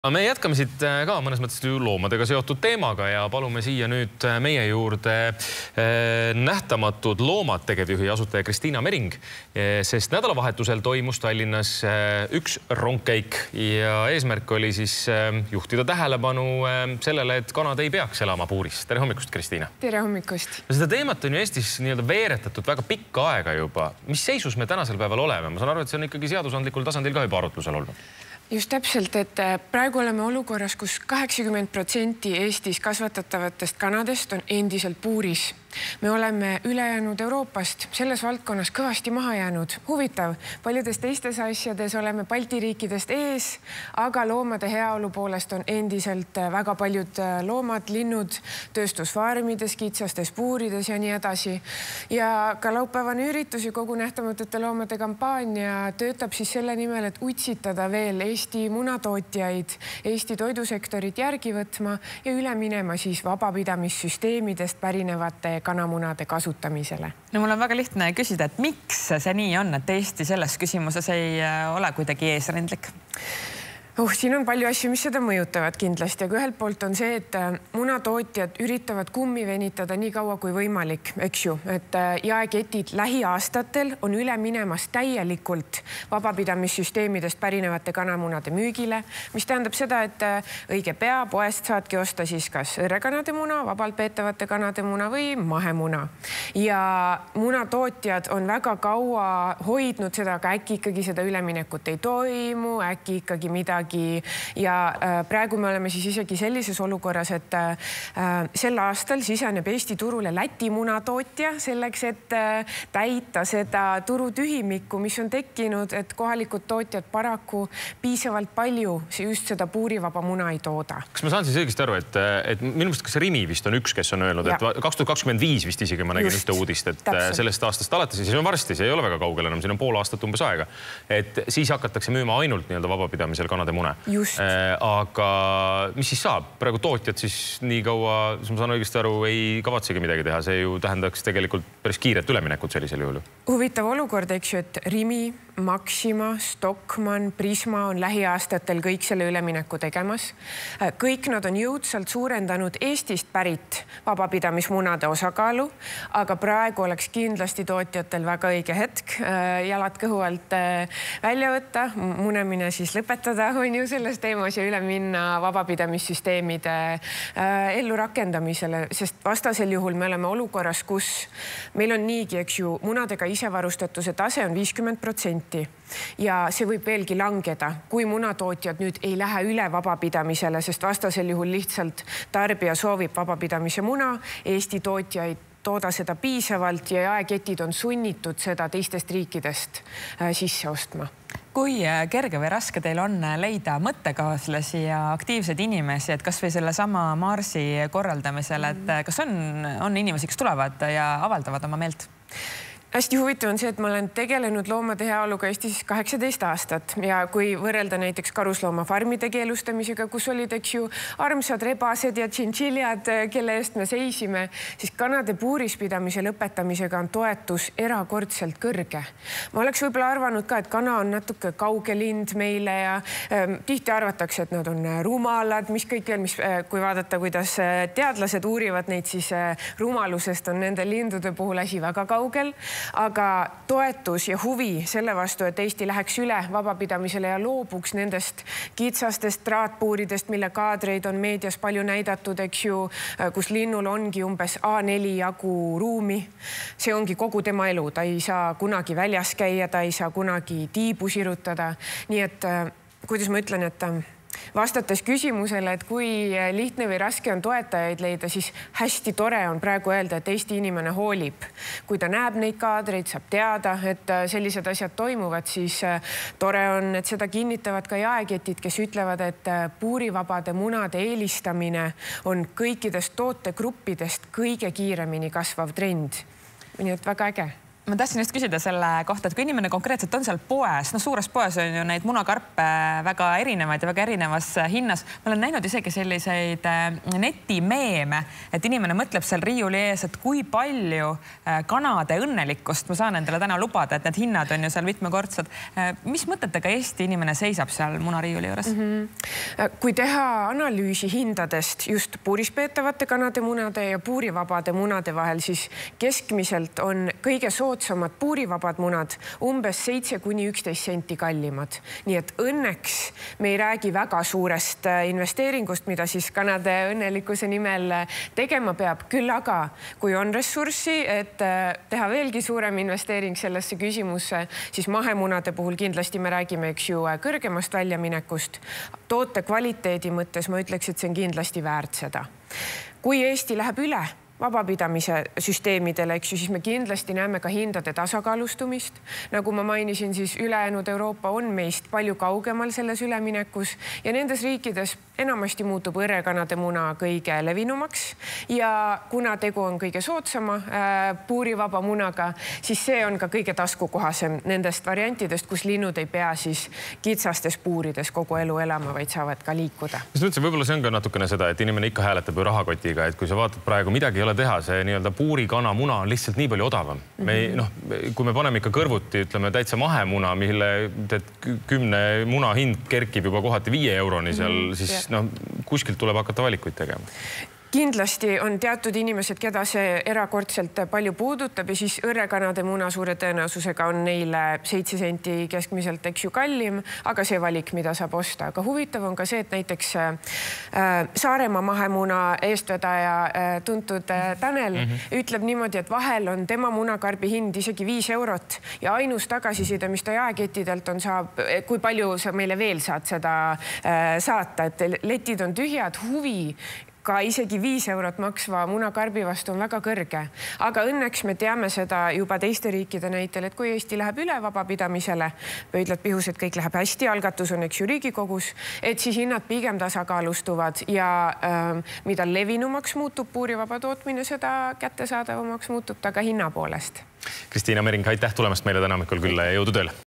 Me jätkame siit ka mõnes mõttes loomadega seotud teemaga ja palume siia nüüd meie juurde Nähtamatud loomad tegevjuhi asutaja Kristiina Mering, sest nädalavahetusel toimus Tallinnas üks rongkäik ja eesmärk oli siis juhtida tähelepanu sellele, et kanad ei peaks elama puuris. Tere hommikust, Kristiina! Tere hommikust! Seda teemat on ju Eestis veeretatud väga pikka aega juba. Mis seisus me tänasel päeval oleme? Ma saan aru, et see on ikkagi seadusandlikul tasandil ka juba arutlusel olnud. Just täpselt, et praegu oleme olukorras, kus 80% Eestis kasvatatavatest kanadest on endiselt puuris. Me oleme ülejäänud Euroopast selles valdkonnas kõvasti maha jäänud. Huvitav, paljudes teistes asjades oleme Balti riikidest ees, aga loomade heaolu poolest on endiselt väga paljud loomad, linnud tööstusfarmides, kitsastes puurides ja nii edasi. Ja ka laupäevane üritus ja kogu Nähtamatute loomade kampaania töötab siis selle nimel, et utsitada veel Eesti munatootjaid, Eesti toidusektorit järgi võtma ja üle minema siis vabapidamissüsteemidest pärinevate kanamunade kasutamisele. No mul on väga lihtne küsida, et miks see nii on, et Eesti selles küsimuses ei ole kuidagi eesrindlik? Siin on palju asju, mis seda mõjutavad kindlasti, aga ühelt poolt on see, et munatootjad üritavad kummi venitada nii kaua kui võimalik, eks ju, et jaeketid lähiaastatel on üle minemas täielikult vabapidamissüsteemidest pärinevate kanamunade müügile, mis tähendab seda, et õige pea poest saadki osta siis kas õrrekanade muna, vabalt peetavate kanade muna või mahemuna. Ja munatootjad on väga kaua hoidnud seda, aga äkki ikkagi seda üleminekut ei toimu, äkki ikkagi midagi. Ja praegu me oleme siis isegi sellises olukorras, et sel aastal siseneb Eesti turule Läti munatootja selleks, et täita seda turutühimikku, mis on tekkinud, et kohalikud tootjad paraku piisavalt palju just seda puurivaba muna ei tooda. Kas ma saan siis õigesti aru, et minu meelest kas Rimi vist on üks, kes on öelnud, et 2025 vist isegi ma nägin ühte uudist, et sellest aastast alates, siis on varsti, see ei ole väga kaugel enam, siin on pool aastat umbes aega, et siis hakatakse müüma ainult vabapidamisel kanade mune. Aga mis siis saab? Praegu tootjad siis nii kaua, ma saan õigesti aru, ei kavatsegi midagi teha. See ju tähendaks tegelikult päris kiiret üleminekut sellisel juhul. Huvitav olukord, eks ju, et Rimi, Maxima, Stockmann, Prisma on lähiaastatel kõik selle ülemineku tegemas. Kõik nad on jõudsalt suurendanud Eestist pärit vabapidamismunade osakaalu, aga praegu oleks kindlasti tootjatel väga õige hetk jalad kõhu alt välja võtta, munemine siis lõpetada on ju selles teemas ja üle minna vabapidamissüsteemide ellu rakendamisele, sest vastasel juhul me oleme olukorras, kus meil on niigi, eks ju, munadega isevarustatuse tase on 50%. Ja see võib veelgi langeda, kui munatootjad nüüd ei lähe üle vabapidamisele, sest vastasel juhul lihtsalt tarbija soovib vabapidamise muna, Eesti tootja ei tooda seda piisavalt ja jaeketid on sunnitud seda teistest riikidest sisse ostma. Kui kerge või raske teil on leida mõttekaaslasi ja aktiivseid inimesi, et kas või selle sama Marsi korraldamisel, et kas on inimesi, kes tulevad ja avaldavad oma meelt? Hästi huvitav on see, et ma olen tegelenud loomade heaoluga Eestis 18 aastat ja kui võrrelda näiteks karusloomafarmide keelustamisega, kus olid, eks ju, armsad rebased ja tšintšiljad, kelle eest me seisime, siis kanade puurispidamise lõpetamisega on toetus erakordselt kõrge. Ma oleks võib-olla arvanud ka, et kana on natuke kauge lind meile ja tihti arvatakse, et nad on rumalad, mis kõik veel, kui vaadata, kuidas teadlased uurivad neid, siis rumalusest on nende lindude puhul asi väga kaugel. Aga toetus ja huvi selle vastu, et Eesti läheks üle vabapidamisele ja loobuks nendest kitsastest traatpuuridest, mille kaadreid on meedias palju näidatud, eks ju, kus linnul ongi umbes A4 jagu ruumi. See ongi kogu tema elu. Ta ei saa kunagi väljas käia, ta ei saa kunagi tiibu sirutada. Nii et, kuidas ma ütlen, et vastates küsimusele, et kui lihtne või raske on toetajaid leida, siis hästi tore on praegu öelda, et Eesti inimene hoolib. Kui ta näeb neid kaadreid, saab teada, et sellised asjad toimuvad, siis tore on, et seda kinnitavad ka jaeketid, kes ütlevad, et puurivabade munade eelistamine on kõikidest tootegruppidest kõige kiiremini kasvav trend. Nii et väga äge. ma tahtsin just küsida selle kohta, et kui inimene konkreetselt on seal poes, suures poes on ju neid munakarpe väga erinevaid ja väga erinevas hinnas. Ma olen näinud isegi selliseid netimeeme, et inimene mõtleb seal riiuli ees, et kui palju kanade õnnelikkust ma saan endale täna lubada, et need hinnad on ju seal mitmekordsed. Mis mõtetega Eesti inimene seisab seal munariiuli juures? Kui teha analüüsi hindadest just puurispeetavate kanade munade ja puurivabade munade vahel, siis keskmiselt on kõige soodsamad puurivabad munad umbes 7–11 senti kallimad. Nii et õnneks me ei räägi väga suurest investeeringust, mida siis kanade õnnelikkuse nimel tegema peab. Küll aga, kui on ressurssi, et teha veelgi suurem investeering sellesse küsimusse, siis mahemunade puhul kindlasti me räägime, eks ju, kõrgemast väljaminekust. Toote kvaliteedi mõttes ma ütleks, et see on kindlasti väärt seda. Kui Eesti läheb üle vabapidamise süsteemidele, eks ju, siis me kindlasti näeme ka hindade tasakaalustumist. Nagu ma mainisin, siis ülejäänud Euroopa on meist palju kaugemal selles üleminekus ja nendes riikides enamasti muutub õrrekanade muna kõige levinumaks ja kuna tegu on kõige soodsama puurivaba munaga, siis see on ka kõige taskukohasem nendest variantidest, kus linnud ei pea siis kitsastes puurides kogu elu elama, vaid saavad ka liikuda. Võib-olla see on ka natukene seda, et inimene ikka hääletab ju rahakotiga, et kui sa vaatad praegu midagi ei ole teha, see nii-öelda puurikana muna on lihtsalt nii palju odavam. Kui me paneme ikka kõrvuti, ütleme täitsa mahemuna, mille 10 muna hind kerkib juba kohati 5 euroni seal, siis kuskilt tuleb hakata valikuid tegema. Kindlasti on teatud inimesed, keda see erakordselt palju puudutab ja siis õrrekanade muna suure tõenäosusega on neile 7 senti keskmiselt, eks ju, kallim, aga see valik, mida saab osta. Aga huvitav on ka see, et näiteks Saaremaa mahemuna eestvedaja tuntud Tanel ütleb niimoodi, et vahel on tema munakarbi hind isegi 5 eurot ja ainus tagasiside, mis ta jaekettidelt on, saab, kui palju sa meile veel saad seda saata, et letid on tühjad, huvi ka isegi 5 eurot maksva munakarbi vastu on väga kõrge. Aga õnneks me teame seda juba teiste riikide näitel, et kui Eesti läheb üle vabapidamisele, pöidlad pihus, et kõik läheb hästi, algatus on, eks ju, Riigikogus, et siis hinnad pigem tasakaalustuvad ja mida levinumaks muutub puurivaba tootmine, seda kättesaadavamaks muutub ta ka hinna poolest. Kristiina Mering, aitäh tulemast meile täna hommikul külla ja jõudu tööle!